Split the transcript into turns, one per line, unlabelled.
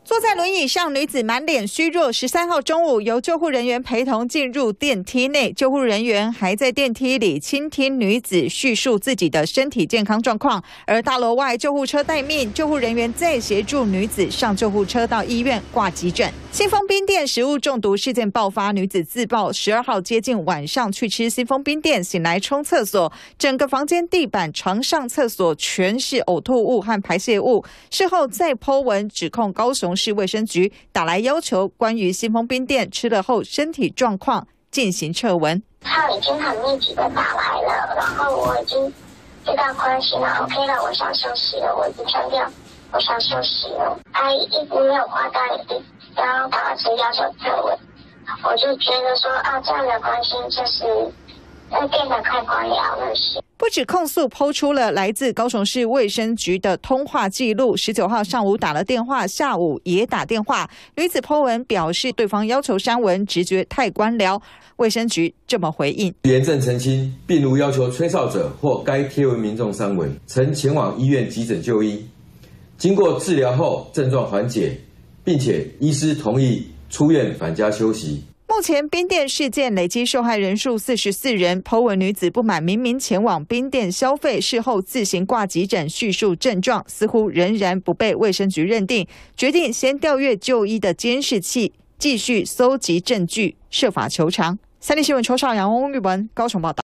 坐在轮椅上，女子满脸虚弱。13号中午，由救护人员陪同进入电梯内，救护人员还在电梯里倾听女子叙述自己的身体健康状况。而大楼外，救护车待命，救护人员再协助女子上救护车到医院挂急诊。新丰冰店食物中毒事件爆发，女子自曝12号接近晚上去吃新丰冰店，醒来冲厕所，整个房间地板、床上、厕所全是呕吐物和排泄物。事后再po文指控高雄市卫生局打来要求关于新丰冰店吃了后身体状况进行测文。
他已经很密集的打来了，然后我已经知道关系了 ，OK 了，我想休息了，我已经强调我想休息了。他一直没有挂断，然后打是要求测文，我就觉得说啊，这样的关系就是变得太官僚了。
不止控诉抛出了来自高雄市卫生局的通话记录，19号上午打了电话，下午也打电话。女子po文表示，对方要求删文，直觉太官僚。卫生局这么回应：
严正澄清，并无要求吹哨者或该贴文民众删文，曾前往医院急诊就医，经过治疗后症状缓解，并且医师同意出院返家休息。
目前冰店事件累积受害人数44人，po文女子不满明明前往冰店消费，事后自行挂急诊叙述症状，似乎仍然不被卫生局认定，决定先调阅就医的监视器，继续搜集证据，设法求偿。三立新闻邱少阳、翁玉文高雄报道。